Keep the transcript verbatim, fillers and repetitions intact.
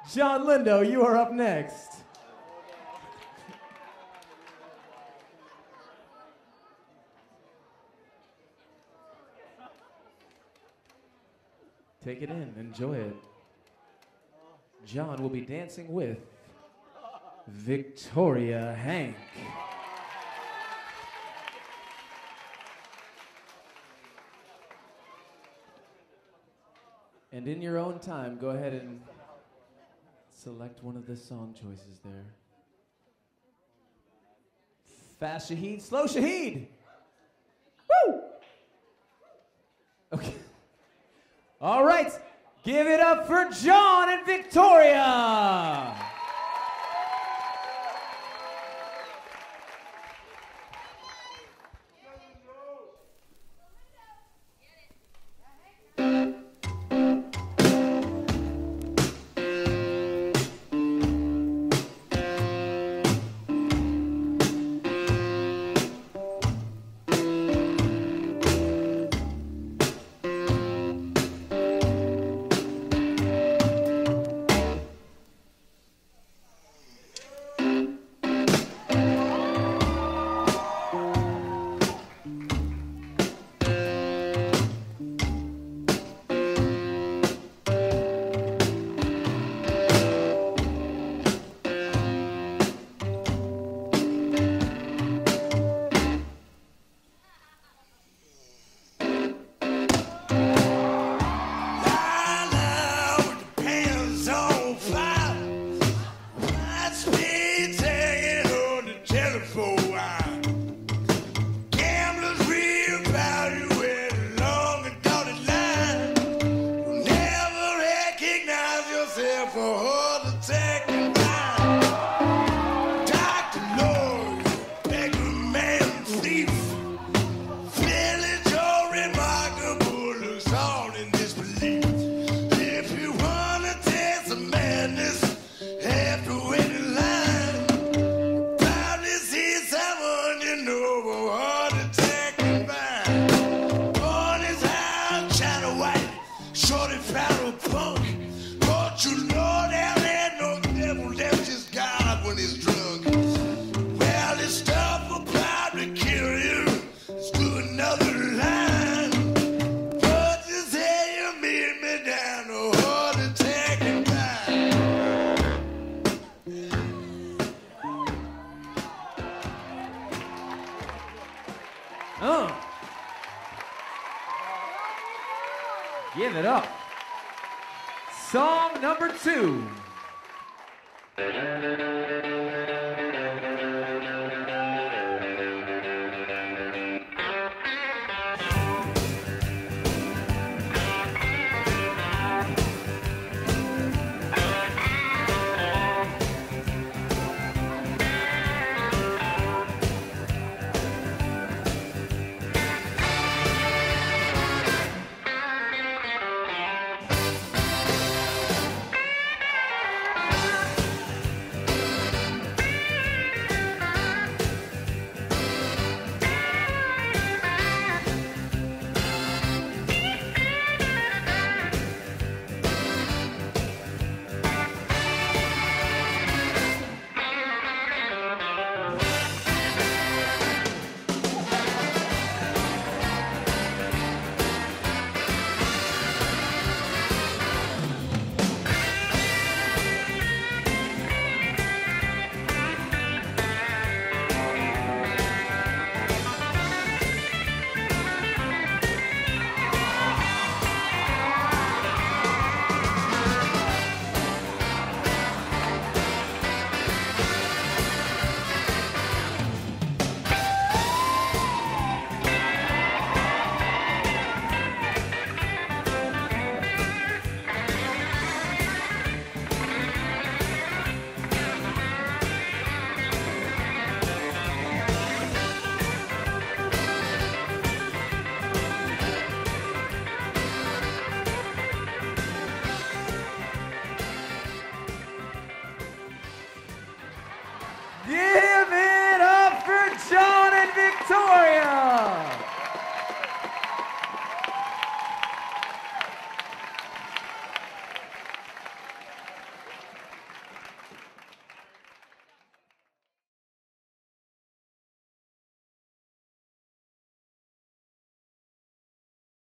John Lindo, you are up next. Take it in, enjoy it. John will be dancing with Victoria Henk. And in your own time, go ahead and select one of the song choices there. Fast Shaheed, slow Shaheed. Woo! Okay. All right, give it up for John and Victoria. Uh. Give it up. Song number two. Yeah!